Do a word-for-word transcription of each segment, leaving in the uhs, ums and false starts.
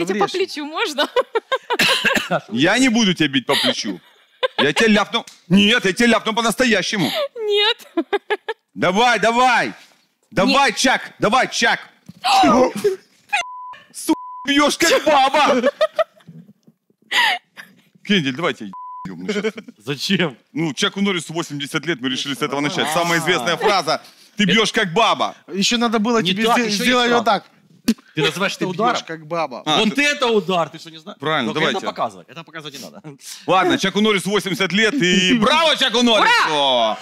Витя, по плечу можно? Я не буду тебя бить по плечу. Я тебя ляпну. Нет, я тебя ляпну по-настоящему. Нет. Давай, давай. Давай, Нет. Чак, давай, Чак. Сука, бьешь как баба. Кендель, давайте. Зачем? Ну, Чаку Норрису восемьдесят лет, мы решили с этого начать. Самая известная фраза. Ты бьешь как баба. Еще надо было Не тебе так, сдел- еще сделать есть вот так. Ты называешь это Ты ударом? бьешь как баба. А, Вон ты- ты это удар, ты что не знаешь? Правильно, Только давайте. это показывать, это показывать не надо. Ладно, Чаку Норрису восемьдесят лет и браво Чаку Норрису!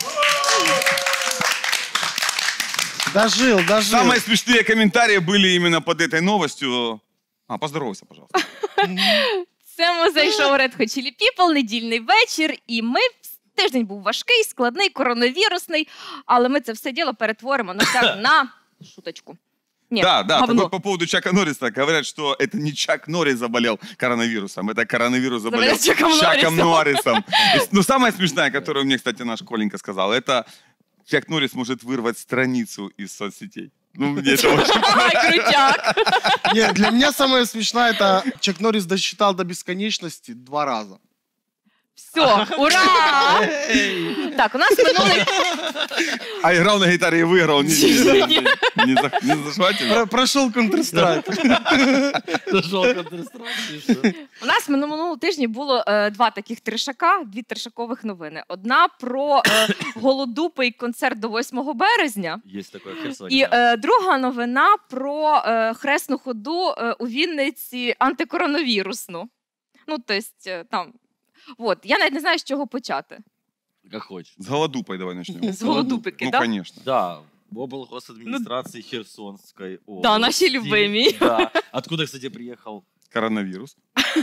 Дожил, дожил. Самые смешные комментарии были именно под этой новостью. А, поздоровайся, пожалуйста. Це музей шоу Red Hot Chili People, недільний вечір, і ми... Тиждень був важкий, складний, коронавірусний, але ми це все діло перетворимо на, ця... на... шуточку. Нет, Да, да, говно. по, по поводу Чака Норриса говорят, что это не Чак Норрис заболел коронавирусом, это коронавирус заболел Заболел Чаком Чаком Норрисом. Норрисом. То есть, ну, самая смешная, которую мне, кстати, наш Коленька сказал, это Чак Норрис может вырвать страницу из соцсетей. Ну, мне это очень Ай, крутяк. Нет, для меня самое смешное, это Чак Норрис досчитал до бесконечности два раза. Все, ура! Так, у нас минулий... А играл на гитаре и выиграл. Не, не, не, не, за- не зашватил? Про- Прошел Counter-Strike. Зашел Counter-Strike. У нас на минулому тижні було е, два таких трешака, дві трешакових новини. Одна про е, голодупий концерт до восьмого березня. Есть такое в Херсоне. І да. е, друга новина про е, хресну ходу е, у Вінниці антикоронавірусну. Ну, тобто, там... От, я навіть не знаю, з чого почати. Как хочешь. С голодупой давай начнем. З голодупики, Ну, так? конечно. Да, в облгосадминистрации Херсонской области. Да, наши любимые. Да. Откуда, кстати, приехал? Коронавирус.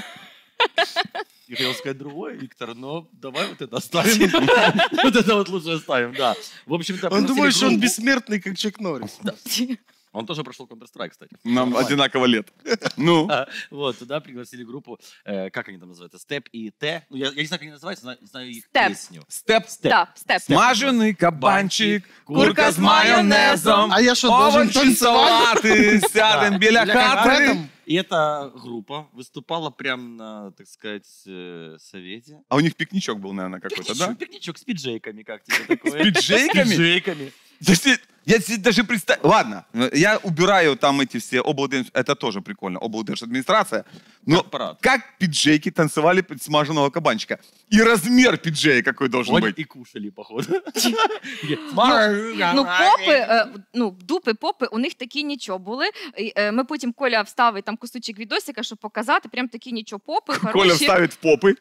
Я хотел сказать другой, Виктор, но давай вот это оставим. Вот это вот лучше оставим, да. В общем-то, Он пригласили думает, что он группу. бессмертный, как Чак Норрис. Он тоже прошел Counter-Strike, кстати. Нам Нормально. одинаково лет. Ну, А, Вот, туда пригласили группу, э, как они там называются, Степ и Т. Ну, я, я не знаю, как они называются, знаю, знаю их Степ. песню. степ. Степ. Так, степ. Смажений кабанчик, Курка курка з з майонезом. А я что, должен Овочі танцевать? салати, сядем біля Біля хати. хати. И эта группа выступала прямо на, так сказать, э, совете. А у них пикничок был, наверное, какой-то, да? Пикничок, пикничок с пиджейками, как тебе такое? С пиджейками? С пиджейками. Если- Я себе даже представь... Ладно, я убираю там эти все облден... Это тоже прикольно, облдержадминистрация. Но Корпорат. как пиджейки танцевали под смаженного кабанчика? И размер пиджея какой должен Ходят быть? и кушали, походу. Ну, попи, е, ну, дупи, попи, у них такі нічого були. І, е, Ми потім Коля вставить там кусочок відосика, щоб показати, прям такі нічого попи, Коля хороші. вставит в попы.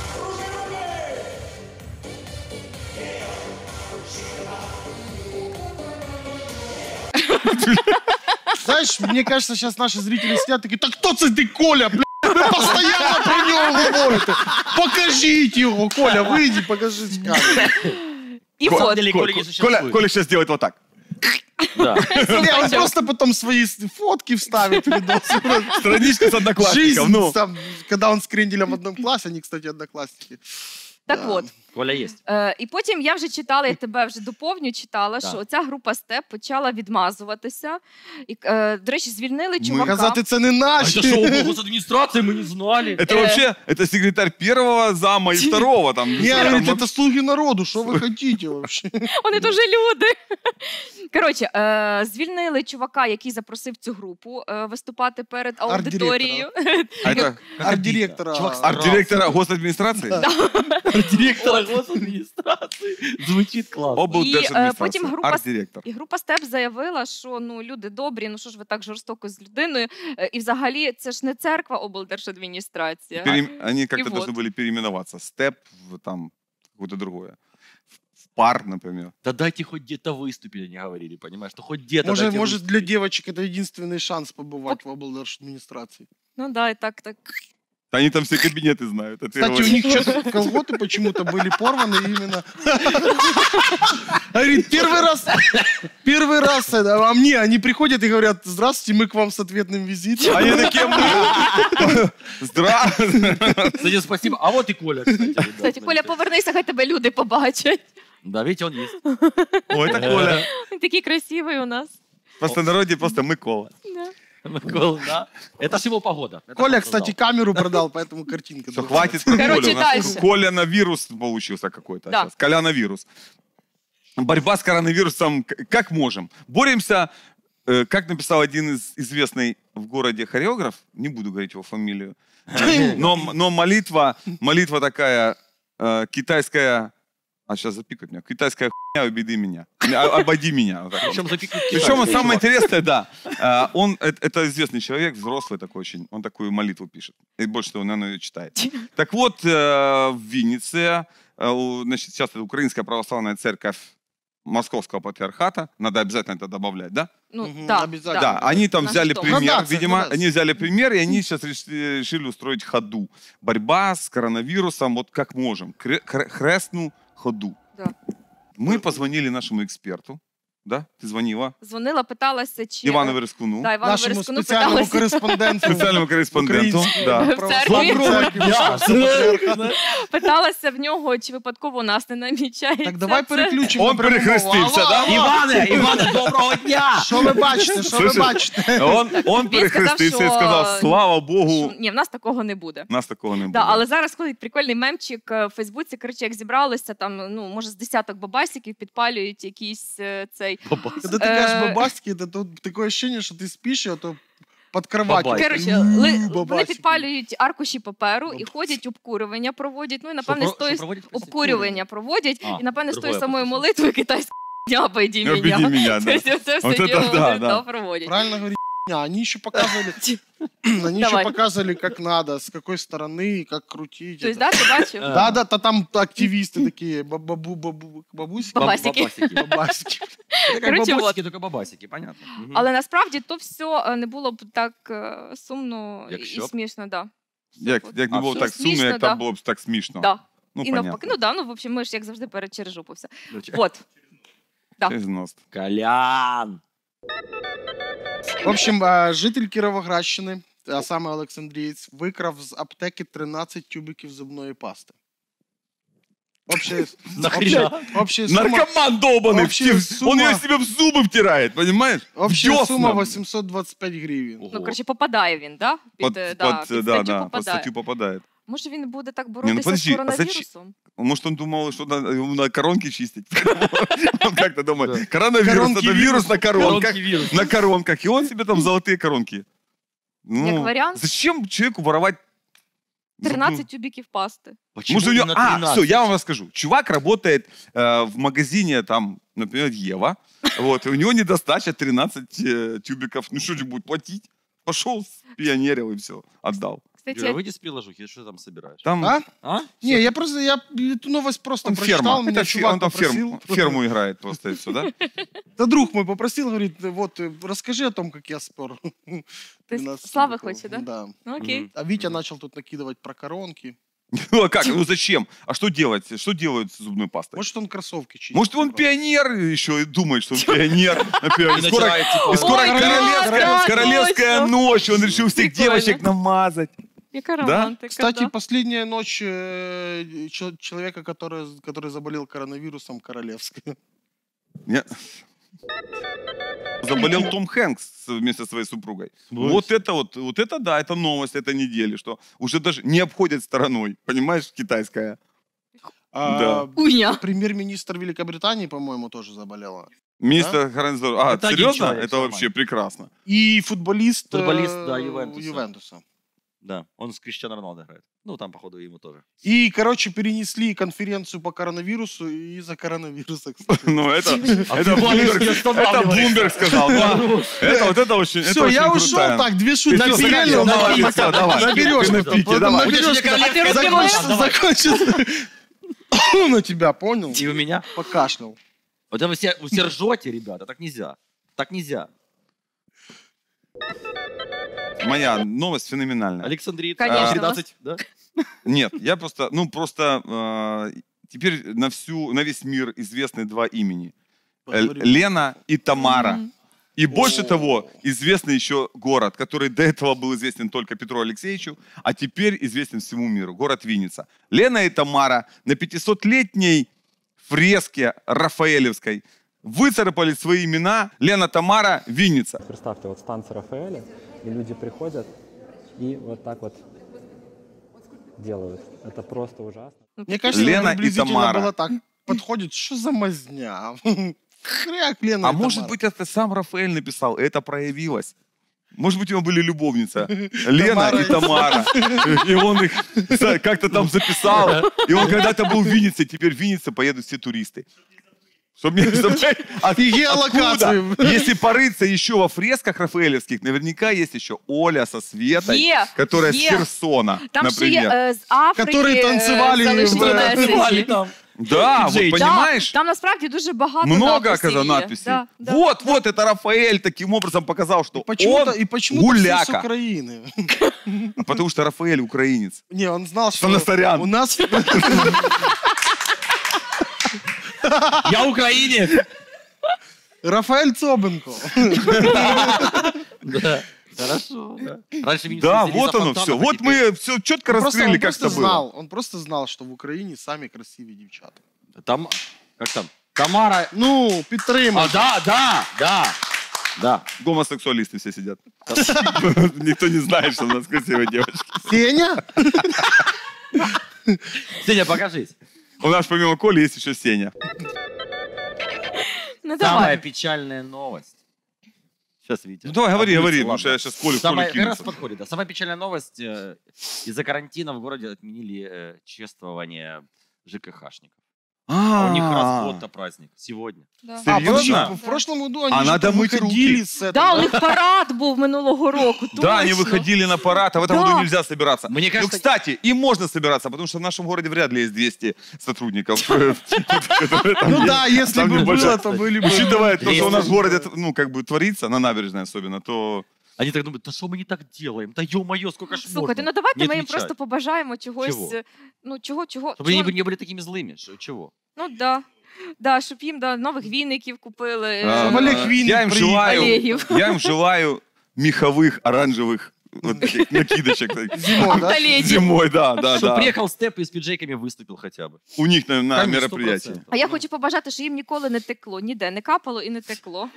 Знаешь, мне кажется, сейчас наши зрители сидят такие, так кто це ты, Коля, бля? Ви постоянно про нього говорите. Покажіть його, Коля, вийди, покажи скажи. І Коля, от, Или Коля, Коля не Коля, существует. Коля сейчас делает вот так. Да. Не, он просто потом свои с- фотки вставит в видос. Страничка с одноклассником. Жизнь, Ну, там, когда он с Кренделем в одном классе, они, кстати, одноклассники. так от. Коля есть. Е, І потім я вже читала, я тебе вже доповню, читала, Так. що ця група Степ почала відмазуватися. І, е, до речі, звільнили чувака. Казати, це не А наші. это шоу госадминистрации, мы не знали. это Э. вообще, это секретарь первого зама и второго. Там, Не, там говорит, вообще- это слуги народу, що ви хотите вообще? Вони дуже люди. Коротше, е, звільнили чувака, який запросив цю групу е, виступати перед аудиторією. А это Арт-директора. Чувак арт-директора госадминистрации? Директора госадминистрации. Звучит классно. І, Облдержадминистрация. е, потім група Арт-директор. І група Степ заявила, що ну люди добрі, ну що ж ви так жорстоко з людиною. Е, І взагалі це ж не церква облдержадміністрація. Перем- Они как-то И вот. должны были переименоваться. Степ в там какое-то другое. В в пар, например. Да дайте хоть где-то выступить, они говорили, понимаешь? Что хоть где-то Может, дайте может, выступить. для девочек это единственный шанс побывать в облдержадминистрации. Ну да, і так, так. Да они там все кабинеты знают. а ты Кстати, у говоришь, них что-то колготы почему-то были порваны именно. Говорит, первый раз, первый раз, это, а мне, они приходят и говорят, здравствуйте, мы к вам с ответным визитом. Они такие, мы... Здравствуйте. Кстати, спасибо. А вот и Коля, кстати. ребят, Кстати, Коля, смотрите. повернися, хай тебе люди побачать. Да, видите, он есть. Ой, это Коля. Він такий красивий у нас. В простонародье просто Микола. Да. Микола, да. Это всего погода. Это Коля, он кстати, создал. камеру продал, поэтому картинка. Все, другая. хватит про Короче, Колю. У нас дальше. Коляновирус получился какой-то Да. сейчас. Коляновирус. Борьба с коронавирусом к- как можем. Боремся, э, как написал один из известный в городе хореограф, не буду говорить его фамилию, но, но молитва, молитва такая э, китайская, а сейчас запикают меня, китайская хуйня, обиди меня, А- обойди меня. Вот так вот. Причем запикнуть Причем китайский, самое чувак. интересное, да, э, он, это, это известный человек, взрослый такой очень, он такую молитву пишет. И больше того, наверное, ее читает. Так вот, э, в Виннице, э, у- значит, сейчас это Украинская православная церковь Московского патриархата, надо обязательно это добавлять, да? Ну, Мгм, да, обязательно. Да, они там На взяли что? пример, Градация, видимо, градация. они взяли пример, и они сейчас решили, решили устроить ходу. Борьба с коронавирусом, вот как можем. Кре- кре- Хрестну ходу. Да. Мы позвонили нашему эксперту, да? Ты звонила? Дзвонила, питалася, чи... Ивану Верескуну, Да, Івану Нашему Верескуну специальному питалася. корреспонденту. специальному корреспонденту. Українській Да. православній церкві. церкві Московського патріархату. Питалася в нього, чи випадково нас не намічається. Так давай Це- переключимо Он на пряму мову. перехрестився, Алло, да? алло. Іване, Іване, доброго дня! Що ви бачите? Що ви Слушай, бачите? Он, он Він перехрестився сказав, і сказав, що- слава Богу, Що- Ні, в нас такого не буде. нас такого не буде. Да, але зараз ходить прикольний мемчик е, в Фейсбуці, коротше, як зібралися, там, ну, може, з десяток бабасиків підпалюють якийсь е, цей... Когда ты Э, кажешь бабасики, это тут такое ощущение, что ты спишь, а то под кроватью. Бабасики. Коротше, М, ли, вони бабасики. підпалюють аркуші паперу і Бабасики. ходять, обкурювання проводять, ну і, Що напевне, про- з тої що проводять? обкурювання проводять, А, і, напевне, з тої другое самої просто. молитви китайська «Не обойди Не обійди меня». мене, да. Тобто це все Вот это діло да, вони, да. да, проводять. Правильно говорить, «ня». Они еще показывали, они Давай. еще показывали, как надо, с какой стороны, как крутить. Тобто, это. да, ти бачив? Е, Да, да, та там активисты такие, бабу, бабу, бабусики. Бабасики. Бабасики. Бабасики. Это как Короче, бабосики, только бабасики, понятно. Мгм. Але насправді то все е, не було б так е, сумно Якщо і б? смішно, да. Як, як не А, було все так сумно, смішно, як да. там було б так смішно. Да. Ну, і навпаки, понятно. ну да, ну в общем, ми ж як завжди перед через жопу все. Короче. Вот. Да. Через нос. Колян. В общем, а, житель Кіровоградщини, а саме Олександрієць, викрав з аптеки тринадцять тюбиків зубної пасти. Общая, Нахрена? общая, общая сума, Наркоман долбанный, Общая в- сумма- он ее себе в зубы втирает, понимаешь? общая Дёсна. сума восемьсот двадцать пять гривен. Ого. Ну, коротше, попадає він, да? Під, Под, е, да, под, під да, статтю да, под попадає. статью попадает. Може він буде так ну, боротися з подожди, а коронавірусом? Может, он думал, что надо ему на коронки чистить? Он как-то думает, Да. коронавирус, Коронки это вирус на коронках. Коронки вирус. На коронках. И он себе там золотые коронки. Ну, Як варіант. Зачем человеку воровать зубную- тринадцять тюбіків пасти. Почему Может, у него... именно А, тринадцать? все, я вам расскажу. Чувак работает э, в магазине, там, например, Ева. Вот, и у него недостача тринадцать э, тюбиков. Ну, что же будет платить? Пошел, пионерил и все, отдал. Кстати, Юра, выйди с приложухи, что ты там собираешь? Там А? А? Не, я просто, я эту новость просто он прочитал, ферма. меня Это фе- чувак он там попросил. ферм- ферму играет просто и все, да? Да друг мой попросил, говорит, вот, э, расскажи о том, как я спер. ти двенадцать слави тюбиков. хоче, да? Да. Ну окей. Мгм. А Витя начал тут накидывать про коронки. Ну, а как? Ну, зачем? А что делать? Что делают с зубной пастой? Может, он кроссовки чистит. Может, он просто. пионер еще и думает, что он пионер. Например, И и скоро, натирает, типа, и скоро Ой, королевская, да, королевская точно. ночь. Он решил всех Прикольно. девочек намазать. Яка романтика, Кстати, да. последняя ночь э, чел- человека, который, который заболел коронавирусом, королевская. Не- Заболел Том Хэнкс вместе со своей супругой. Смысл? Вот это вот, вот это да, это новость этой недели, что уже даже не обходят стороной, понимаешь, китайская. А, Да. Уйня. Премьер-министр Великобритании, по-моему, тоже заболела. Министр охраны здоровья. А, Это один серьезно? человек, Это всё вообще нормально. прекрасно. И футболист, Футболист, э, да, Ювентуса. Ювентуса. Да, он с Криштиану Роналдо играет. Ну, там, походу, ему тоже. И, короче, перенесли конференцию по коронавирусу из-за коронавируса, кстати. Ну, это, это, ты Блумберг, не это Блумберг сказал. Да. Это вот это очень, это Все, очень я ушел крутая. так, две шутки всё, стрельнул, заканчивай, наберешь, давай, давай. наберешь, Ты на пике, потом давай. наберешь, У тебя когда королевская закончится, давай. закончится. На тебя, понял? И у меня. Покашлял. Вот вы все, вы все ржете, ребята, так нельзя. Так нельзя. Моя новость феноменальная. Александрит, Конечно. тринадцать, да? Нет, я просто, ну просто э, теперь на всю, на весь мир известны два имени. Э, Поговорим. Лена и Тамара. Мгм. И больше О. того, известный еще город, который до этого был известен только Петру Алексеевичу, а теперь известен всему миру. Город Винница. Лена и Тамара на пятисотлетней фреске Рафаэлевской выцарапали свои имена. Лена, Тамара, Винница. Представьте, от станції Рафаеля и люди приходят и вот так вот делают. Это просто ужасно. Мне кажется, Лена и приблизительно Тамара. было так. Подходит, что за мазня? Хряк, Лена А и может Тамара. быть, это сам Рафаэль написал, и это проявилось. Может быть, у него были любовница Лена Тамара и и- Тамара. И он их за- как-то там записал. И он когда-то был в Виннице, теперь в Виннице поедут все туристы. Чтоб мне, чтоб- От- И геолокацию. откуда? Если порыться еще во фресках рафаэлевских, наверняка есть еще Оля со Светой, Є, которая є. с Херсона, Там ще є например. е, з Африки Которые танцевали е, залишні в- меседжі. там. Да, вот Джей. понимаешь? Да, там насправді дуже багато Много, надписей оказывается, є. надписей. Да, да. Вот, вот, это Рафаэль таким образом показал, что Почему-то, он и почему-то все с гуляка. Украины. А потому что Рафаэль украинец. Не, он знал, что Санасарян. у нас... Я украинец! Рафаэль Цобенко. Да. Хорошо, да. Раньше министр Да, Денис вот оно Фонтанов, все. а Вот теперь- мы все четко Он просто, раскрыли, он как просто это было. знал, он просто знал, что в Украине сами красивые девчата. Там, как там? Тамара... Ну, підтримай. А, да, да, да. Да. Гомосексуалисты все сидят. Никто не знает, что у нас красивые девочки. Сеня? Сеня, покажись. У нас помимо Коли есть еще Сеня. Ну Самая давай. печальная новость. Сейчас, Витя. Ну давай, говори, Отключу, говори, потому ладно. что я сейчас Колю, Самая, Колю как раз кинуться. подходит, да. Самая печальная новость. э, Из-за карантина в городе отменили э, чествование ЖКХшников. А у них раз в А, год-то праздник. Сегодня. Да. А, подожди, Серьезно? в прошлом году они А же надо там мыть выходили руки. с этого. Да, у них парад був минулого року. Да, они точно. выходили на парад, а в этом Да. году нельзя собираться. Мне Ну, кажется, кстати, им можно собираться, потому что в нашем городе вряд ли есть двести сотрудников. которые там Ну есть. да, если Там бы небольшая- было, то были бы... Учитывая то, что у нас в двести. городе, ну, как бы творится, на набережной особенно, то... они так думают, да что мы не так делаем? Да ё-моё, сколько ж Слухайте, можно? ну давайте Не ми їм отмічають. просто побажаємо чогось. Чого? е, Ну, чого, чого. Чтобы они чого- не- не были такими злыми. Ш- Чего? Ну, да. Да, щоб їм да, нових віників купили. е, А, Олег Винник Я им приехал. желаю, Олегів. я им желаю меховых, оранжевых вот таких накидочек. Зимой, да? Леди. Зимой, да, да, Чтобы да. приехал Степ и с пиджейками выступил хотя бы. У них на, на Конечно, сто мероприятии. процентов. А я хочу побажати, що їм ніколи не текло, ніде не капало і не текло.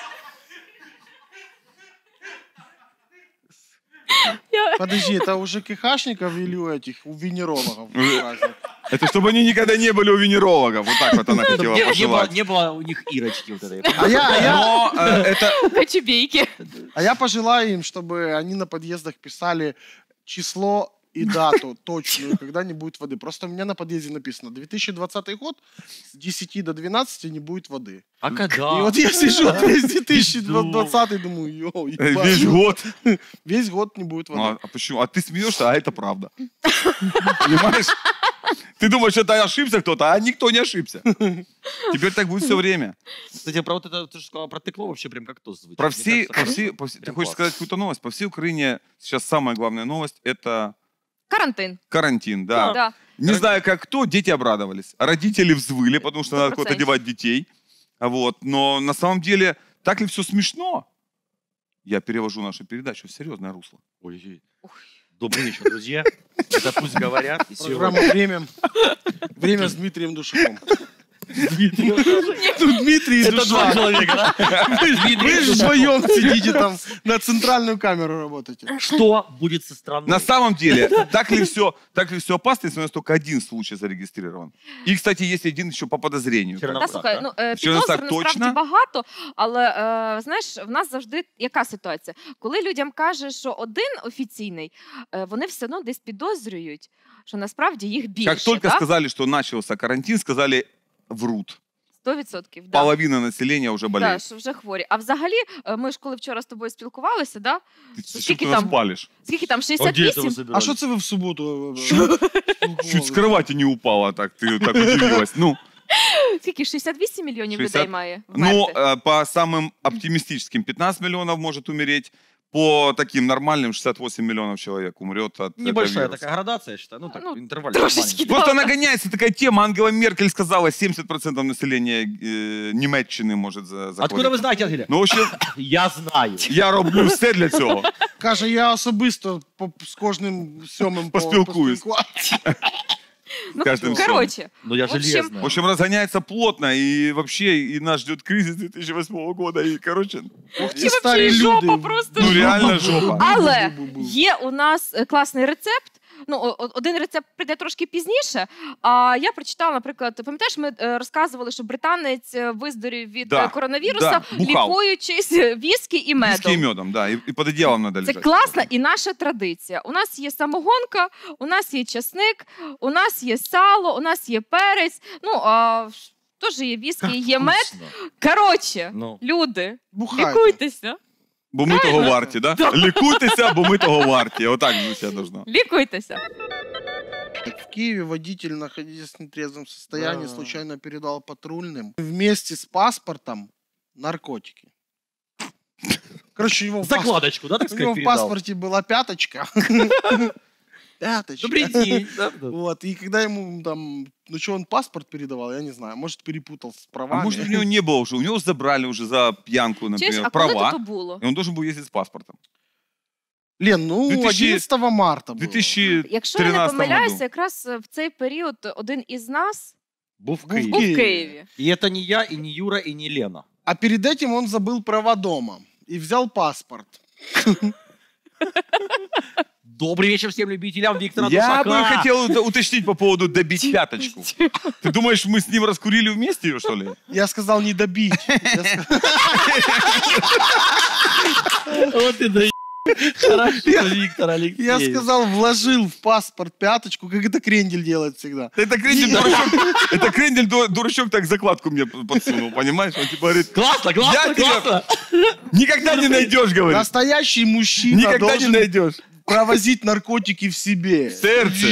Я... Подожди, это у ЖКХшников или у этих, у венерологов праздник? Это чтобы они никогда не были у венерологов. Вот так вот она хотела Не, не было, пожелать. не было у них Ирочки вот этой. А я, а я, Но э, это... Кочубейки. а я пожелаю им, чтобы они на подъездах писали число и дату точную, когда не будет воды. Просто у меня на подъезде написано две тысячи двадцатый год с десяти до двенадцати не будет воды. А когда? И вот я сижу весь две тысячи двадцатый, думаю, йоу, э, ебать. Весь год. Весь год не будет Ну, воды. а, а почему? А ты смеешься, а это правда. Понимаешь? Ты думаешь, это ошибся кто-то, а никто не ошибся. Теперь так будет все время. Кстати, про вот это, ты же сказал, про текло вообще прям как то звучит. Про Мне все, кажется, по всей, по всей- ты прям хочешь класс. сказать какую-то новость? По всей Украине сейчас самая главная новость – это Карантин. карантин, да. Да. Не знаю, как кто, дети обрадовались. Родители взвыли, потому что надо Сто куда-то процентов. девать детей. А Вот. Но на самом деле, так ли все смешно? Я перевожу нашу передачу в серьезное русло. Ой, добрый вечер, друзья. Это пусть говорят. И Программа сегодня... «Время». Время с Дмитрием Душаком. Дмитрий. Тут Дмитрий и Это два Душа. человека, да? Вы же вдвоем сидите там, на центральную камеру работаете. Что будет со страной? На самом деле, так ли все, так ли все опасно, если у нас только один случай зарегистрирован? И, кстати, есть один еще по подозрению. Чернобыль. Та, Так, слухай, так? ну, е, Що не підозр так насправді точно? багато, але е, знаєш, в нас завжди яка ситуація? Коли людям кажуть, що один офіційний, е, вони все одно десь підозрюють, що насправді їх більше. Как только так? сказали, что начался карантин, сказали врут. сто відсотків. Да. Половина населения уже Да, болеет. що вже хворі. А взагалі, е, ми ж коли вчора з тобою спілкувалися, да? Ты, скільки ты нас там? палишь. Скільки там, А где это шістдесят вісім? вы собирались? А что це ви в суботу? Чуть с кровати не упала, так ты так удивилась. Ну, Скільки? шістдесят вісім мільйонів шістдесят? людей має ну вмерти? э, по самым оптимистическим пятнадцать миллионов может умереть. По таким нормальным шестьдесят восемь миллионов человек умрет от этого Небольшая вируса. такая градация, я считаю. Ну, так, Ну, интервал. трошечки, да. Просто нагоняется такая тема. Ангела Меркель сказала, семьдесят процентов населения э, Німеччини может за- захворіти. Откуда вы знаете, Ангеля? Ну, в общем, Я знаю. я роблю все для цього. Каже, я особисто по- з кожним сьомим по- Поспілкуюсь. поспілкувався. Ну, Ну, каждым словом. короче, Ну я В общем, железная. В общем, разгоняется плотно, и вообще и нас ждет кризис две тысячи восьмого года, и, короче, Ох, Чи вообще жопа просто. ну реально жопа. Але Бу-бу-бу-бу. є у нас е, класний рецепт. Ну, о- о- один рецепт прийде трошки пізніше. А я прочитала, наприклад, пам'ятаєш, ми е, розказували, що британець е, виздорів від Да, е, коронавіруса, да, бухав. лікуючись віскі і медом. Виски и медом, да, и, и под одеялом надо Це лежать. класна і наша традиція. У нас є самогонка, у нас є часник, у нас є сало, у нас є перець. Ну, а ш- теж є віскі, є мед. Вкусно. Коротше, Ну. люди, Бухайте. лікуйтеся, Бо ми того варті, да? Лікуйтеся, бо ми того варті. Отак звучать должно. лікуйтеся. В Киеве водитель, находясь в нетрезвом состоянии, Да. случайно передал патрульным вместе с паспортом наркотики. Короче, у него в, пас- Закладочку, да, так у него сказать, в передал? паспорте была пяточка. Пяточка. Добрый день. Да, да. Вот, и когда ему там, ну что, он паспорт передавал, я не знаю, может, перепутал с А правами. может, у него не было уже, у него забрали уже за пьянку, Чуєш, например, а коли права, то було? и он должен был ездить с паспортом. Лен, ну, две тысячи- одиннадцатого марта В было. две тысячи Якщо я не тринадцатом помиляюся, году. якраз в цей період один із нас Был в Был в був Киеве. в Києві. И это не я, и не Юра, и не Лена. А перед этим он забыл права дома и взял паспорт. Добрый вечер всем любителям Виктора Я бы Душака. хотел ут- уточнить по поводу добить пяточку. Ты думаешь, мы с ним раскурили вместе ее, что ли? Я сказал не добить. Я ска- Вот и да Хорошо, Виктор Алексеевич. Я сказал, вложил в паспорт пяточку, как это Крендель делает всегда. Это крендель дурачок, это крендель ду- дурачок так закладку мне подсунул, понимаешь? Он типа говорит, Классно, классно, Я тебя- классно. никогда не найдешь, говорит. Настоящий мужчина Никогда не должен найдешь. провозить наркотики в себе. В сердце.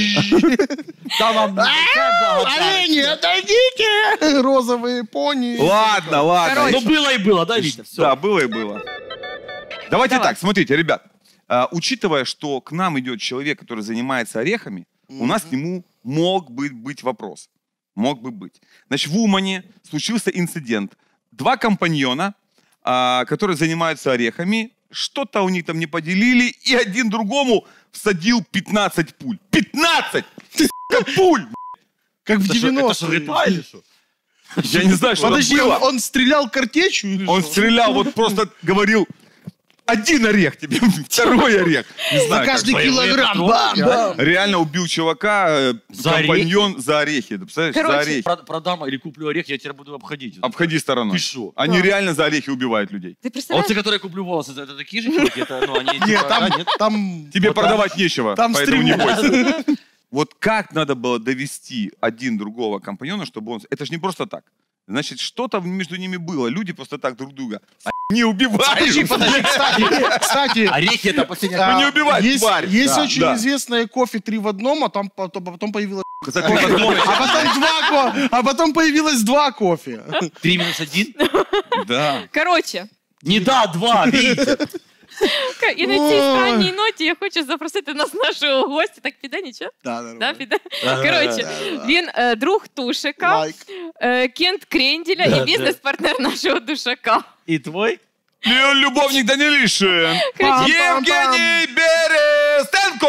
Да вам не такая благодарность. Олени, отойдите! Розовые пони. Ладно, ладно. Короче. Ну было и было, да, Витя? Все. Да, было и было. Давайте Давай. так, смотрите, ребят. а, учитывая, что к нам идет человек, который занимается орехами, у нас к нему мог бы быть вопрос. Мог бы быть. Значит, в Умане случился инцидент. Два компаньона, а, которые занимаются орехами, что-то у них там не поделили, и один другому всадил пятнадцать пуль. пятнадцать! Сука, пуль! Как в Это что, это что, девяностые. ритуал или что? Я не знаю, что это Подожди, было. он, он стрелял картечью или Он что? стрелял, вот просто говорил, один орех тебе, второй орех. Не За знаю, как каждый это. килограмм. патроны, Бам, реально? бам. Реально убил чувака, э, За компаньон за орехи. Ты представляешь, за Короче, орехи. Прод- Продам или куплю орех, я тебя буду обходить. Обходи стороной. Ты шо? Они Да. реально за орехи убивают людей. Ти А вот представляєш? те, которые я куплю волосы, это такие же чуваки? Это, ну, они, Нет, типа, там, да, нет? там, Тебе Вот продавать нечего, там поэтому не стримы. бойся. Вот как надо было довести один другого компаньона, чтобы он... Это же не просто так. Значит, что-то между ними было. Люди просто так друг друга не убивают. Подожди, подожди, кстати, кстати, Орехи это последняя... Ну, не а, убивать, есть, тварь. есть Да, очень да. известное кофе три в одном, а там потом, потом появилось, За три в одном. а потом два ко- а потом появилось два кофе. Три минус один? Да. Коротше, Не да, два, видите? і на цій странній ноті я хочу запросити нас нашого гостя. Так піде нічого? Да, Да, нормально. піде? Коротше, він е, друг Тушика, Лайк. е, кент Кренделя Да, і бізнес-партнер нашого Душака. И твой? Ле- Любовник Данилишин. Короче, Евгений Берестенко.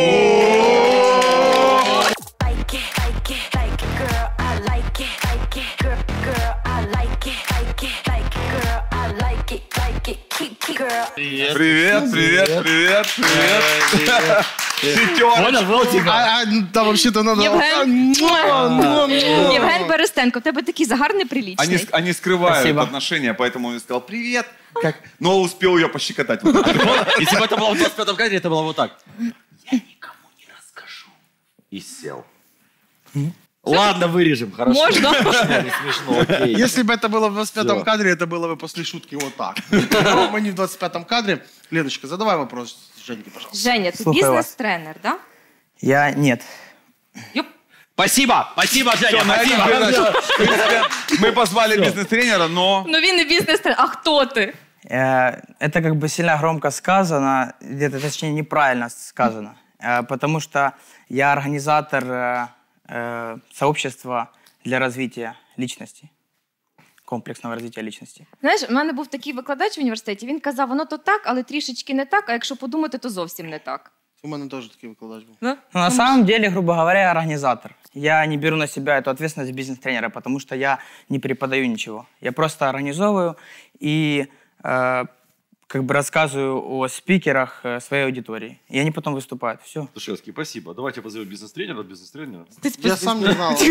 like it, like it, like it, girl, I like it, like it, girl, girl, I like it, like it, like it, girl, I like it, like it, keep, keep, girl. Привет. Привет, привет, привет, привет. Пятерочка. Понял, Волтик? А, а, там вообще-то надо... Євген. Муа, муа, муа. Євген Берестенко, в тебе такий загарний прилічний. Они, с- они скрывают Спасибо. отношения, поэтому он сказал привет. Как? Но успел ее пощекотать. Если бы это было в двадцать пятом кадре, это было вот так. Я никому не расскажу. И сел. Ладно, вырежем, хорошо. Можно? Не смешно, окей. Если бы это было в двадцать пятом Всё. кадре, это было бы после шутки вот так. Но мы не в двадцать пятом кадре. Леночка, задавай вопрос Женьке, пожалуйста. Женя, ти Слухаю вас. бізнес-тренер, да? Я нет. Юп. Спасибо, спасибо, Женя, Всё, на этом спасибо. передачу. В принципе, мы позвали бизнес-тренера, но... Ну він не бізнес-тренер. А хто ти? Э, Это как бы сильно громко сказано, где-то точнее неправильно сказано, Э, потому что я организатор э, э, сообщества для развития личности, комплексного развития личности. Знаєш, у мене був такий викладач в університеті, він казав, воно то так, але трішечки не так, а якщо подумати, то зовсім не так. У мене теж такий викладач був. Да? Ну, на самом деле, грубо говоря, я организатор. Я не беру на себя эту ответственность бизнес-тренера, потому что я не преподаю ничего. Я просто организовываю и э, как бы рассказываю о спикерах э, своей аудитории. И они потом выступают. Все. Душевский, спасибо. Давайте позовем бизнес-тренера, бизнес-тренера. Я сам не знал.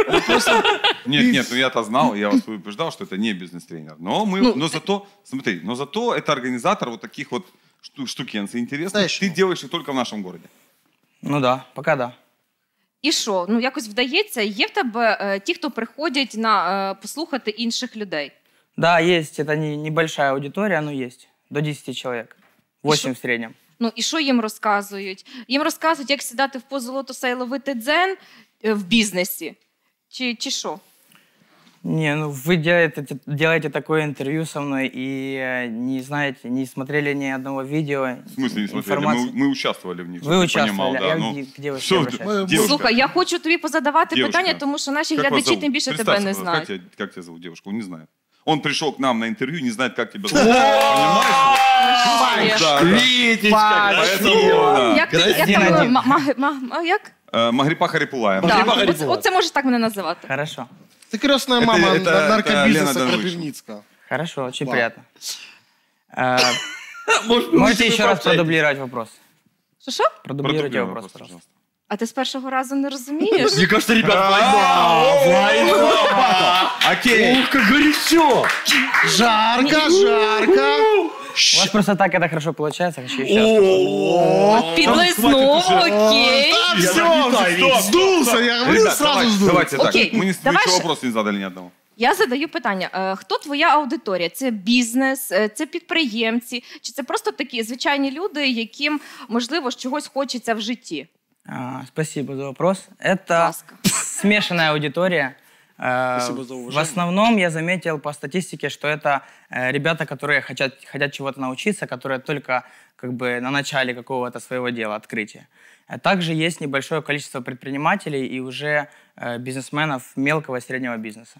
Нет, нет, ну я-то знал, я вас предупреждал, что это не бизнес-тренер. Но мы, Ну, но зато, смотри, но зато это организатор вот таких вот шту- штукенций интересных. Знаешь, Ты ну. делаешь их только в нашем городе. Ну да, пока да. І що? Ну, якось вдається, є в тебе е, ті, хто приходять на, е, послухати інших людей? Да, есть. Это не, небольшая аудитория, но есть. До десяти человек. восемь в среднем. Ну, і що їм розказують? Їм розказують, як сідати в позу лотоса і ловити дзен е, в бізнесі? Чи, чи що? Не, ну вы делаете, делаете такое интервью со мной и э, не знаете, не смотрели ни одного видео. В смысле не смотрели? информации. Мы, мы участвовали в них. Вы чтобы ты участвовали, понимал, а я да, ну, к ди- к девушке что ты- обращаюсь. Мы- девушка, Слухай, я хочу тобі позадавати Девушка, питання, тому що наші как вас глядачі зовут? тим більше тебе Представься, не пожалуйста, знають. Как тебя, как тебя зовут, девушка? Он не знает. Он пришел к нам на интервью, не знает, как тебя зовут. Понимаешь? Да, да. Витечка, Поэтому, да. Як, ти- як, Один там, один. ма- ма- ма- ма- як? Э, Магрипа Харипулаева. Да, Магрипа оце, Харипова. оце можеш так мене називати. Хорошо. Ты крестная Это- мама это- это Лена наркобизнеса Данилович. Кропивницкого. Хорошо, очень Вау. приятно. Э, Может, вы Можете лучше еще раз пообщаетесь? продублировать вопрос? Що що? Продублируйте Продублируй вопрос, вопрос, пожалуйста. пожалуйста. А ти з першого разу не розумієш? Мне кажется, ребят, война! Война! Окей. Ух, как горячо! Жарко, жарко. У вас просто так это хорошо получается, хочу еще раз. О, Підлизнув, окей. Так, Я все, нагнетаю. стоп, сдулся, я говорил, Ребят, сразу давайте, сдулся. давайте так. Окей, Мы не, давай ничего ще- вопроса не задали ни одного. Я задаю питання: е, хто твоя аудиторія? Це бізнес, е, це підприємці, чи це просто такі звичайні люди, яким можливо чогось хочеться в житті? А, Спасибо за вопрос. Это Ласка. смешанная аудитория. Э, Спасибо за В уважение. основном я заметил по статистике, что это э, ребята, которые хотят, хотят чего-то научиться, которые только как бы на начале какого-то своего дела, открытия. А Также есть небольшое количество предпринимателей и уже э, бизнесменов мелкого и среднего бизнеса.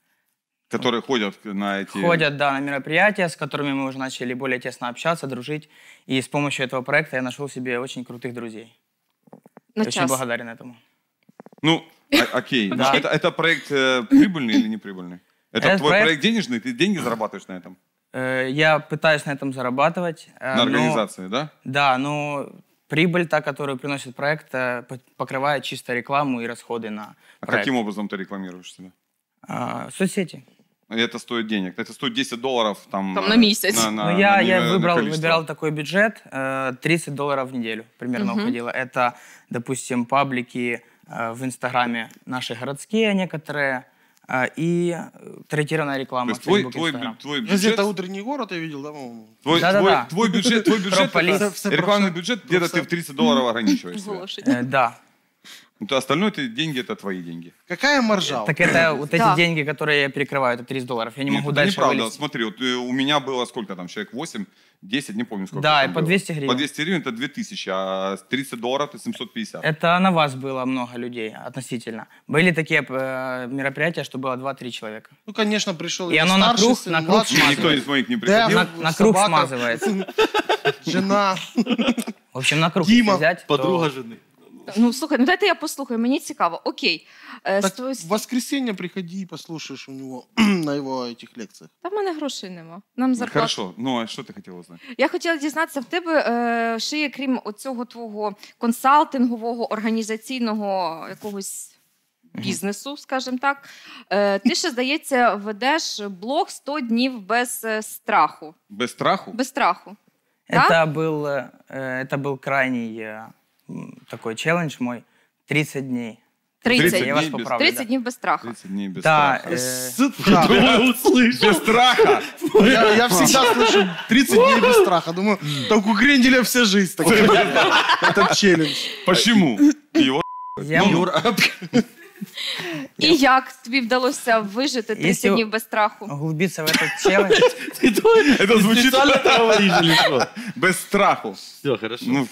Которые ходят на эти... Ходят, да, на мероприятия, с которыми мы уже начали более тесно общаться, дружить. И с помощью этого проекта я нашел себе очень крутых друзей. На Я очень час. благодарен этому. Ну, о- окей. Да. Это, это проект э, прибыльный или неприбыльный? Это Этот твой проект- проект денежный? Ты деньги зарабатываешь на этом? Э, Я пытаюсь на этом зарабатывать. э, На но- организации, да? Да, но прибыль, та, которую приносит проект, э, по- покрывает чисто рекламу и расходы на А проект. каким образом ты рекламируешь себя? А, соцсети. И это стоит денег. Это стоит десять долларов там, Там э, на месяц. Ну, я, на- я на выбрал, количество. выбирал такой бюджет, э, тридцать долларов в неделю примерно Мгм. уходило. Это, допустим, паблики э, в Инстаграме наши городские некоторые э, и э, таргетированная То реклама. есть твой, Facebook, твой, Instagram. бю- твой бюджет... Газета «Утренний город» я видел, да, по-моему? Твой, Да-да-да. твой, твой бюджет, твой бюджет Прополис. это Все- все рекламный профи- бюджет, где-то ты в тридцать долларов ограничиваешь себя. Лошадь. Э, Да. Ну, то остальное ты, деньги это твои деньги. Какая маржа? Так это вот эти Да. деньги, которые я перекрываю, это тридцать долларов. Я не Нет, могу это дальше неправда. вылезти. Смотри, вот э, у меня было сколько там, человек восемь, десять, не помню сколько. Да, там и по было. двести гривен. По двести гривен это две тысячи, а тридцать долларов это семьсот пятьдесят. Это на вас было много людей относительно. Были такие э, мероприятия, что было два-три человека. Ну, конечно, пришел И оно на старший круг- сын, на круг младший сын, Никто из моих не Да, приходил. На, на круг собака, смазывается. жена. В общем, на круг Дима, если взять, то- Подруга жены. Ну слухай, ну дайте я послухаю, мені цікаво. Окей. Е, з Так, твоєї в воскресенье приходи и послушаешь у него на его этих лекциях. Та в мене грошей нема. Нам зарплата. Хорошо, ну а что ты хотела узнать? Я хотіла дізнатися, в тебе е, ще є, крім оцього твого консалтингового, організаційного якогось бізнесу, скажімо так. Е, ти ще, здається, ведеш блог сто днів без е, страху. Без страху? Без страху. это был, э, это был крайний э, м, такой челлендж мой. тридцать дней. тридцять. Я вас дней без- поправлю. тридцать да. днів без страху. тридцать дней без Да, страха. э, Без страха! Я, я всегда слышу тридцать дней без страха. Думаю, так у Кренделя вся жизнь такая. Этот челлендж. Почему? Его я, І як тобі вдалося вижити тридцять Якщо- днів без страху? углубиться в этот челлендж. Это звучит Специально это говоришь или что? без страху. Все, хорошо. Ну,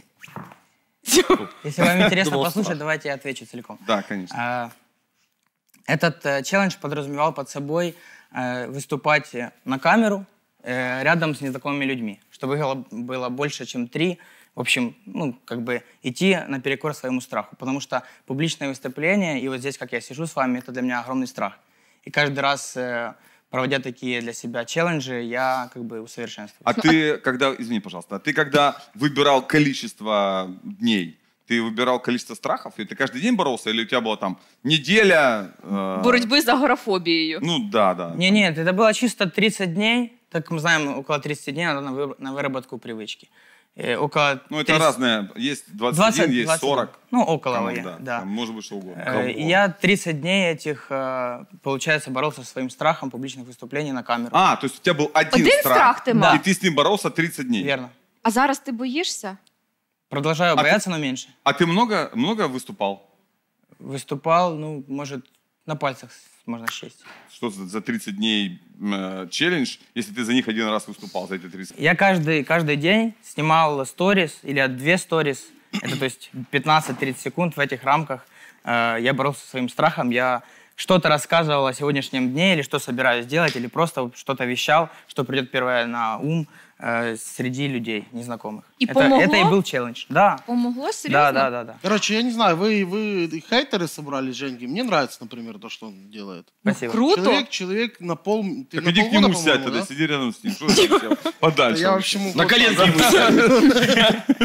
Если вам интересно Думал, послушать, страх. давайте я отвечу целиком. да, конечно. А, Этот э, челлендж подразумевал под собой э, выступать э, на камеру э, рядом с незнакомыми людьми. Чтобы их было- было больше, чем три, в общем, ну, как бы идти наперекор своему страху. Потому что публичное выступление, и вот здесь, как я сижу с вами, это для меня огромный страх. И каждый раз, э, проводя такие для себя челленджи, я как бы усовершенствуюсь. А ты, когда, извини, пожалуйста, а ты когда выбирал количество дней, ты выбирал количество страхов, и ты каждый день боролся, или у тебя была там неделя? Э, Боротьби з агорафобією. Ну, да, да. Не, нет, это было чисто тридцать дней. Так мы знаем, около тридцати дней надо на, вы- на выработку привычки. Э, около Ну, это тридцати разное. Есть двадцать один, двадцать, есть двадцать, сорок. Ну, около, Кому, я, да. да. Там может быть что угодно. Э, и я тридцать дней этих, э, получается, боролся со своим страхом публичных выступлений на камеру. А, то есть у тебя был один, Один страх, страх ти мав? и ты с ним боролся тридцать дней. Верно. А зараз ти боїшся? Продолжаю А ты- бояться, но меньше. А ты много, много выступал? Выступал, ну, может, на пальцах можно счесть. Что за за тридцать дней э, челлендж, если ты за них один раз выступал, за эти тридцать? Я каждый, каждый день снимал сторис или две сторис. Это, то есть, пятнадцать-тридцать секунд в этих рамках. Э, я боролся со своим страхом. Я что-то рассказывал о сегодняшнем дне, или что собираюсь делать, или просто что-то вещал, что придет первое на ум э, среди людей, незнакомых. И это, помогло? это и был челлендж. Да. Помогло? Да, Серйозно? да, да, да. Короче, я не знаю, вы, вы хейтеры собрали Женьки. Мне нравится, например, то, что он делает. Спасибо. Круто. Человек, человек на пол... Ты Так на иди к полгода, нему сядь по-моему, тогда, да? сиди рядом с ним. Что ты сел? Подальше. Я вообще. вообще На коленке ему сядь.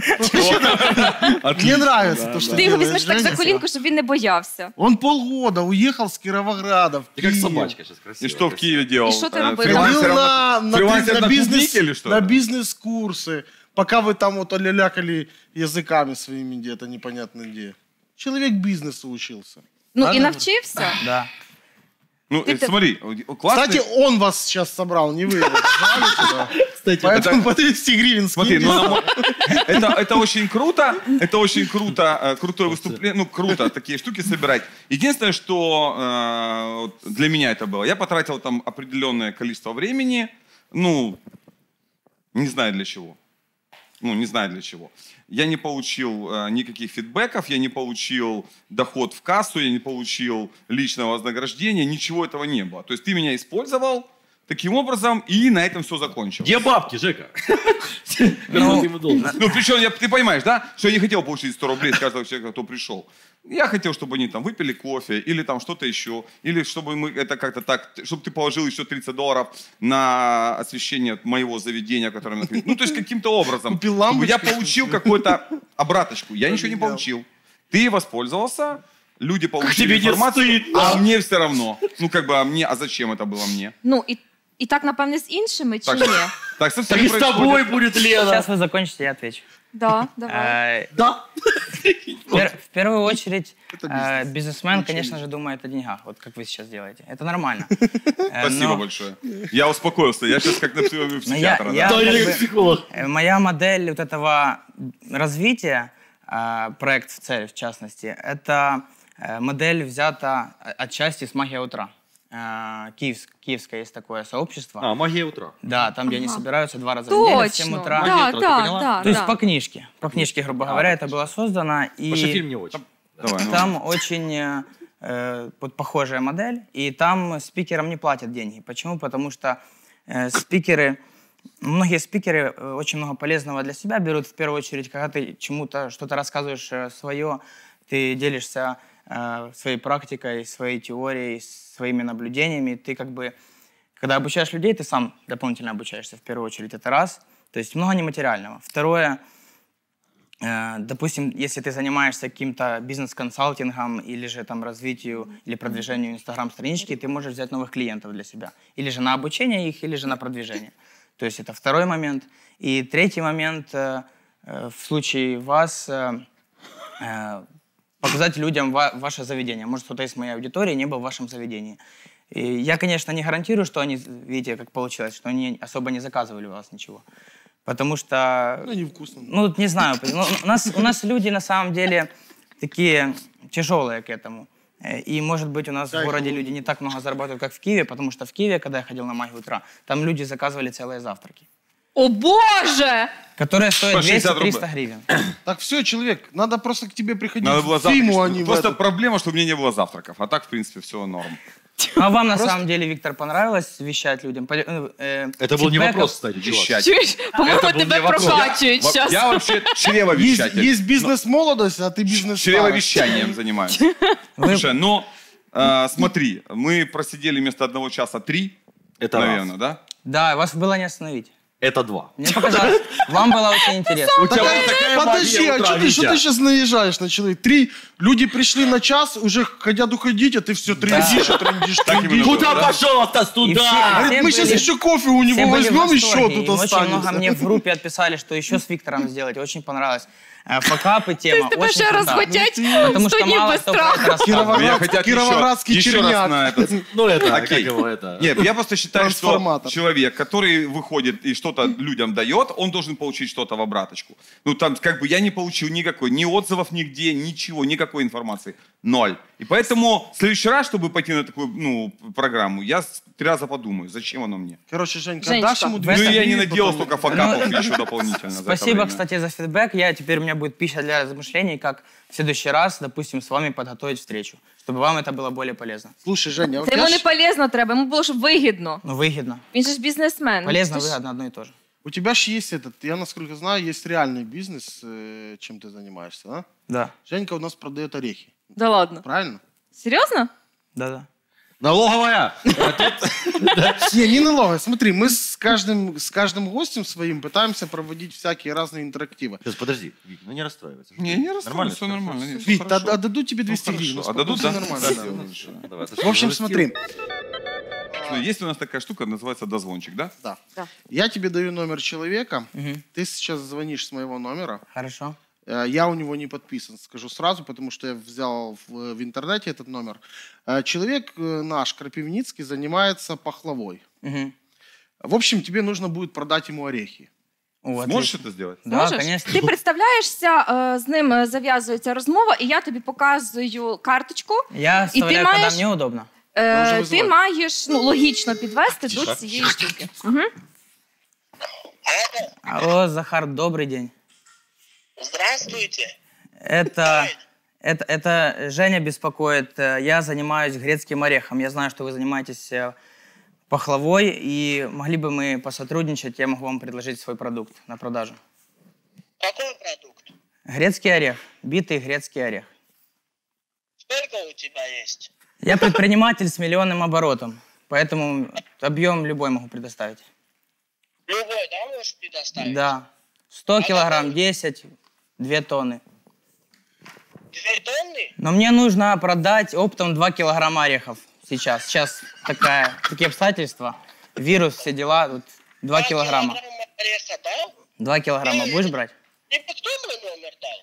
Мне нравится то, что Ти його делает візьмеш так за Женя. колінку, щоб він не боявся. Он полгода уехал с Кировограда в Ты как Киев. собачка сейчас красиво. И что в Киеве делал? И что ты Э, робил? фрилансер Ходил на, на, фрилансер на на бизнес, клубнике или что? на бизнес-курсы, пока вы там вот лялякали языками своими где-то непонятно где. Человек бизнесу учился. Ну і Правильно? навчився? Да. Ну, Ты- э, смотри, классный... Кстати, он вас сейчас собрал, не вы его позвали сюда. Кстати, Поэтому по двести гривен Смотри, скиньте. ну, на мой- это, это очень круто, это очень круто, э, крутое выступление, ну, круто такие штуки собирать. Единственное, что э, вот для меня это было, я потратил там определенное количество времени, ну, не знаю для чего. Ну, не знаю для чего. Я не получил э, никаких фидбэков, я не получил доход в кассу, я не получил личного вознаграждения, ничего этого не было. То есть ты меня использовал таким образом, и на этом все закончилось. где бабки, Жека? Которые ты ему должен. Ну, причем, я, ты понимаешь, да, что я не хотел получить сто рублей с каждого человека, кто пришел. Я хотел, чтобы они там выпили кофе, или там что-то еще, или чтобы мы это как-то так, чтобы ты положил еще тридцать долларов на освещение моего заведения, которое мы находились. Ну, то есть каким-то образом. Купил Чтобы лампочку. я получил какую-то обраточку. Я ничего не Поменял. получил. Ты воспользовался, люди получили тебе не информацию, стыдно? а мне все равно. Ну, как бы, а мне, а зачем это было мне? Ну і, і так, напевне, з іншими чи Так, ні? так со Так всеми и с происходит. тобой будет, Лена. Сейчас вы закончите, я отвечу. Да, давай. Э, Да. В пер- в первую очередь, Это э, бизнес. бизнесмен, Ничего конечно не- же, думает о деньгах, вот как вы сейчас делаете. Это нормально. Э, Спасибо но- большое. Я успокоился. Я сейчас как на приеме у Но я- психиатра. я- да. Да, как я бы- как психолог. Э, Моя модель вот этого развития, э, проект в цель, в частности, это э, модель взята о- отчасти с «Магия утра». Э, Киевс- Киевское есть такое сообщество. А, магия утра. Да, там, где они собираются два раза в неделю в семь Точно. утра. Да, Магия утра, ты да, поняла? да, То есть да. по книжке. По книжке, грубо говоря, это было создано. И... Потому что фильм не очень. Давай, ну. Там очень э, э, вот похожая модель, и там спикерам не платят деньги. Почему? Потому что э, спикеры, многие спикеры э, очень много полезного для себя берут. В первую очередь, когда ты чему-то что-то рассказываешь э, свое, ты делишься э, своей практикой, своей теорией, своими наблюдениями. Ты как бы, когда обучаешь людей, ты сам дополнительно обучаешься в первую очередь. Это раз. То есть много нематериального. Второе. Э, Допустим, если ты занимаешься каким-то бизнес-консалтингом или же там развитию или продвижению инстаграм-странички, ты можешь взять новых клиентов для себя. Или же на обучение их, или же на продвижение. То есть это второй момент. И третий момент, э, э, в случае вас, э, э, показать людям ва- ваше заведение. Может, кто-то из моей аудитории не был в вашем заведении. И я, конечно, не гарантирую, что они, видите, как получилось, что они особо не заказывали у вас ничего. Потому что Ну, невкусно. ну, вот не знаю. Ну, у, нас, у нас люди на самом деле такие тяжелые к этому. Э, И, может быть, у нас Да, в городе их люди не так много зарабатывают, как в Киеве, потому что в Киеве, когда я ходил на «Магию утра», там люди заказывали целые завтраки, О Боже! которые стоят По шестьдесят двести-триста гривен. Так все, человек, надо просто к тебе приходить Надо было в Фиму, а завтрак. не в Просто этот. проблема, что у меня не было завтраков. А так, в принципе, все норм. А вам на самом деле, Виктор, понравилось вещать людям? По- э, э, Это был не фидбэков? вопрос, кстати, чувак. Вещать. Чуєш? По-моєму, Это был тебе не вопрос. прокачують Во- зараз. Я вообще Есть, чревовещатель. есть бизнес-молодость, а ты бизнес Чревовещанием занимаюсь. Слушай, ну, э, смотри, мы просидели вместо одного часа три, Это наверное, раз. да? Да, вас было не остановить. Это два. Мне показалось, вам было очень интересно. У тебя вот такая Подожди, магия а утра, что ты, что Витя. ты сейчас наезжаешь на человека? Три люди пришли на час, уже хотят уходить, а ты все трендишь, а трендишь, Так трендишь. именно Куда Да. пошел, Стас, И туда? все- Говорит, мы все сейчас были- еще кофе у Все него были в возьмем, еще восторге, тут и очень много останется. мне в группе отписали, что еще с Виктором сделать. Очень понравилось. Э, Факапы тема Тебе очень ще раз крута. хотять Потому что сто днів мало без кто про страху. это рассказывает. Меня Кировоградский, хотят Кировоградский еще, еще раз черняк. на этот. Ну это, Окей. как его это? Нет, я просто считаю, что Трансформатор. человек, который выходит и что-то людям дает, он должен получить что-то в обраточку. Ну, там, как бы, я не получил никакой, ни отзывов нигде, ничего, никакой информации. Ноль. И поэтому в следующий раз, чтобы пойти на такую, ну, программу, я с- три раза подумаю, зачем оно мне. Короче, Женька, Женечка, дашь ему в две Ну, и я гривен, не наделал потом- столько факапов еще дополнительно за это Спасибо, время. кстати, за фидбэк. Я теперь у меня будет пища для размышлений, как в следующий раз, допустим, с вами подготовить встречу, чтобы вам это было более полезно. Слушай, Женя, а вот Це я йому не ж- полезно треба, йому було щоб вигідно. Ну, выгодно. Він же ж бізнесмен. Полезно, Ти ж- выгодно, одно и то же. у тебя же есть этот, я насколько знаю, есть реальный бизнес, э, чем ты занимаешься, да? Да, Женька у нас продает орехи, Да ладно. правильно? Серйозно? да-да. Налоговая. Не, не налоговая. Смотри, мы с каждым, с каждым гостем своим пытаемся проводить всякие разные интерактивы. Сейчас, подожди, Вик, ну не расстраивайся. Не, не расстроен, Нормально, все всё нормально. нет, всё Вить, хорошо. а- отдадут тебе двести Ну, гривен. хорошо. успокойся, Отдадут, да? нормально, Да, да. сделаем. Давай, ты В общем, что, смотри, Ну, Есть у нас такая штука, называется дозвончик, да? да. Да. Я тебе даю номер человека, Мгм. ты сейчас звонишь с моего номера. Хорошо. Э, Я у него не подписан, скажу сразу, потому что я взял в, в интернете этот номер. Э, Человек э, наш, Крапивницкий, занимается пахлавой. Мгм. В общем, тебе нужно будет продать ему орехи. О, Сможешь отлично. это сделать? Да, Можеш? конечно. Ти представляєшся, е, з ним е, зав'язується розмова, і я тобі показую карточку. Я вставляю, когда маешь- мне удобно. Е, вже ти визиваю. маєш ну, логічно підвести до Тише. цієї штуки. Угу. Алло, Захар, добрый день. Здравствуйте. Это, это, это Женя беспокоит. Э, Я занимаюсь грецким орехом. Я знаю, что вы занимаетесь э, пахлавой, и могли бы мы посотрудничать, я могу вам предложить свой продукт на продажу. Какой продукт? Грецкий орех, битый грецкий орех. Сколько у тебя есть? Я предприниматель с миллионным оборотом, поэтому объем любой могу предоставить. Любой, да, можешь предоставить? Да. сто килограмм, десять, две тонны. Две тонны? Но мне нужно продать оптом два килограмма орехов сейчас. Сейчас такая, такие обстоятельства. Вирус, все дела. Вот два килограмма. килограмма ореха дал? Два килограмма будешь брать? Тебе кто мой номер дал?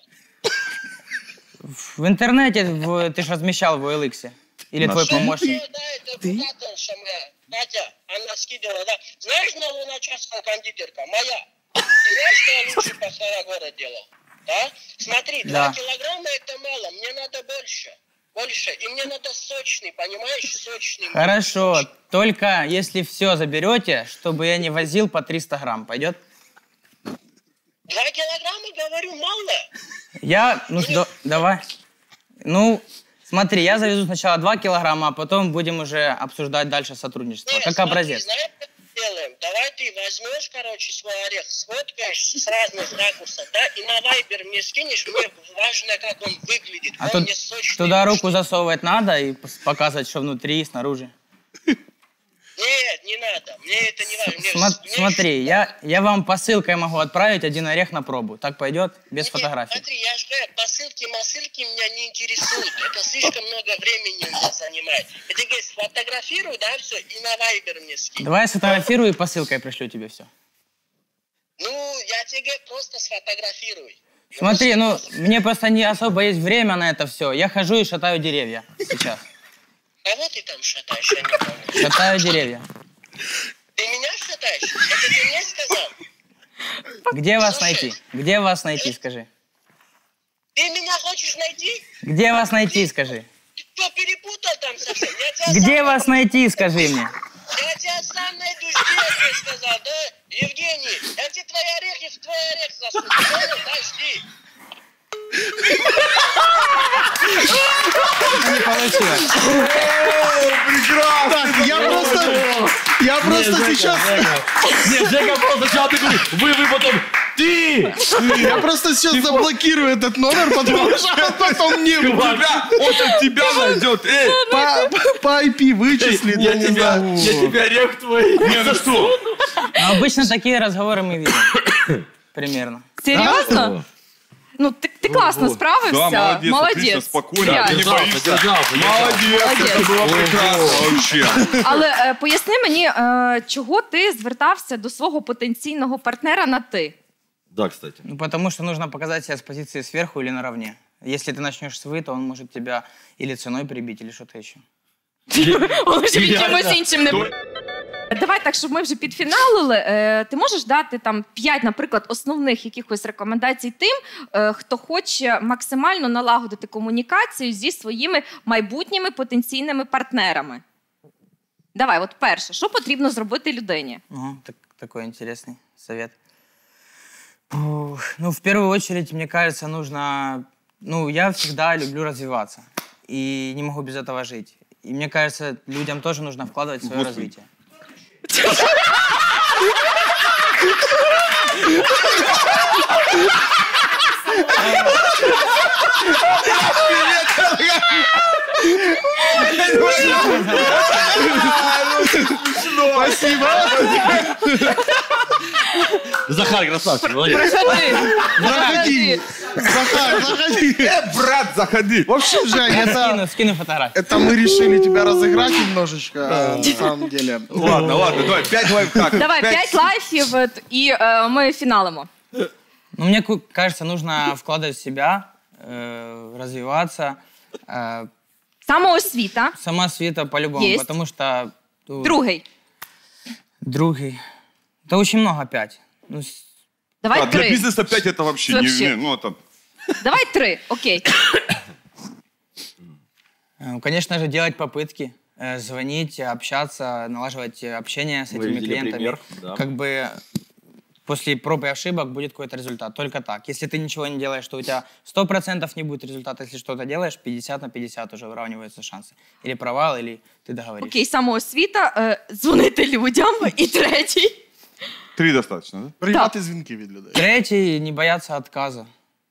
В интернете в- ты же размещал в о эл икс. Или твой Нашел. помощник. Да, это бухгалтерша моя. Катя, она скидывала, да. Знаешь, на Луначарском кондитерка? Моя. Ты знаешь, что я лучше пахлава города делал? Да? Смотри, Да. два килограмма это мало, мне надо больше. Больше. И мне надо сочный, понимаешь, сочный. Хорошо, только если все заберете, чтобы я не возил по триста грамм, пойдет? Два килограмма, говорю, мало. Я, ну что, давай. Ну, смотри, я завезу сначала два килограмма, а потом будем уже обсуждать дальше сотрудничество. Нет, Как смотри, образец. знаешь, как делаем? Давай ты возьмешь, короче, свой орех, сфоткаешь с разных ракурсов, да, и на вайбер мне скинешь, мне важно, как он выглядит. А он тут мне сочный. туда вкусный. руку засовывать надо и пос- показывать, что внутри и снаружи. Нет, не надо, мне это не важно. Мне- Сма- мне Смотри, я, я вам посылкой могу отправить один орех на пробу. Так пойдет? Без Нет, фотографий. Смотри, я же говорю, посылки-масылки меня не интересуют. Это слишком много времени у меня занимает. И ты говоришь, сфотографируй, да, все, и на вайбер мне скинь. Давай я сфотографирую и посылкой пришлю тебе все. Ну, я тебе говорю, просто сфотографируй. Смотри, ну, мне просто не особо есть время на это все. Я хожу и шатаю деревья сейчас. Кого ты там шатаешь, я не помню. Шатаю деревья. Ты меня шатаешь? Это ты мне сказал? Где вас Слушай. найти? Где вас найти, скажи? Ты меня хочешь найти? Где вас найти, скажи? Ты что, перепутал там совсем? Я тебя Где сам, вас найти, скажи мне? я тебя сам найду, где я тебе сказал, да? Евгений, я тебе твои орехи в твой орех засуну. Понял? Да, жди. Не получилось. Так, я просто... Я просто сейчас... Нет, Жека просто сначала ты говоришь, вы, вы потом, ты! Я просто сейчас заблокирую этот номер, потому что он потом не будет. Тебя, он от тебя найдет. Эй, По, по ай пи вычислит, я Я не тебя, знаю. я тебя рех твой. не, ну что? Но обычно такие разговоры мы видим. Примерно. Серйозно? Ну, ти, ти класно справився. Да, молодец, отлично, спокойно. Реально. Ты не Держался, боишься. держался, Молодец, Молодец. это было прекрасно вообще. Але е, поясни мені, е, чого ти звертався до свого потенційного партнера на ти? Да, кстати. Ну, потому что нужно показать себя с позиции сверху или наравне. Если ты начнешь с вы, то он может тебя или ценой прибить, или что-то еще. Он вже від Реально. чимось іншим не буде. Давай так, щоб ми вже підфіналили. Е, Ти можеш дати там п'ять, наприклад, основних якихось рекомендацій тим, е, хто хоче максимально налагодити комунікацію зі своїми майбутніми потенційними партнерами? Давай, от перше, що потрібно зробити людині? Ага, так, такой интересный совет. Ух, ну, в первую очередь, мне кажется, нужно... Ну, я всегда люблю развиваться. И не могу без этого жить. И мне кажется, людям тоже нужно вкладывать в свое Господи. развитие. Спасибо. Захар, красавчик, молодец. Заходи. Захар, заходи. Э, брат, заходи. В общем, Жень, это, Скину, скину фотографию. это мы решили тебя разыграть немножечко, на самом деле. Ладно, ладно, давай, пять лайфхаков. Давай, п'ять лайфів, е, і е, ми фіналимо. Ну, мне ку- кажется, нужно вкладывать в себя, э, развиваться. Э, Самоосвіта. сама Света по-любому, Есть. потому что... ну, Другий. Другий. Да очень много опять. Ну, с- Давай А, для три. бизнеса пять это вообще, Вообще. не, не, ну это... Давай три, окей. э, конечно же, делать попытки, э, звонить, общаться, налаживать э, общение с Вы этими видели клиентами. пример, да. Как бы после проб и ошибок будет какой-то результат. Только так. Если ты ничего не делаешь, то у тебя сто процентов не будет результата. Если что-то делаешь, пятьдесят на пятьдесят уже выравниваются шансы. Или провал, или ты договоришься. Окей, самоосвіта, е, дзвонити людям. І третій. Три достаточно, да? Приймати дзвінки від людей. Третий, не бояться отказа.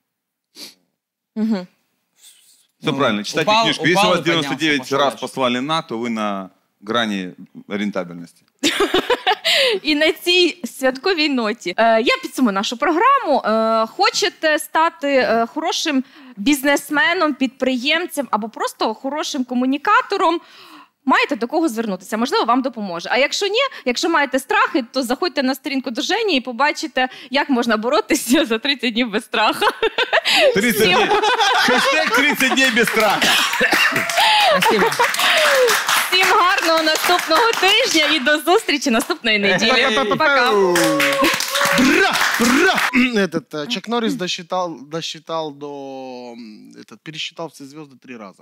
Угу. Все Ну, правильно, читайте упал- книжку. Если упал вас и поднялся, девяносто девять пошел раз дальше. послали на, то вы на грани рентабельности. І на цій святковій ноті е, я підсумую нашу програму. Е, хочете стати е, хорошим бізнесменом, підприємцем або просто хорошим комунікатором, маєте до кого звернутися. Можливо, вам допоможе. А якщо ні, якщо маєте страхи, то заходьте на сторінку до Жені і побачите, як можна боротися за тридцять днів без страха. тридцать дней. Хэштег тридцать дней без страха. Спасибо. Всім гарного наступного тижня і до зустрічі наступної неділі. Пока. Бра! Бра! Этот э, Чак Норрис досчитал, досчитал до... м, Этот, пересчитал все звезды три раза.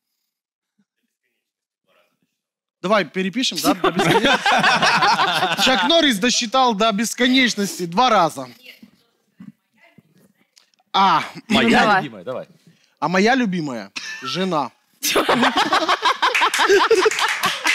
Давай перепишем, да, до бесконечности. Чак Норрис досчитал до бесконечности два раза. А, Моя давай. любимая, давай. а моя любимая жена.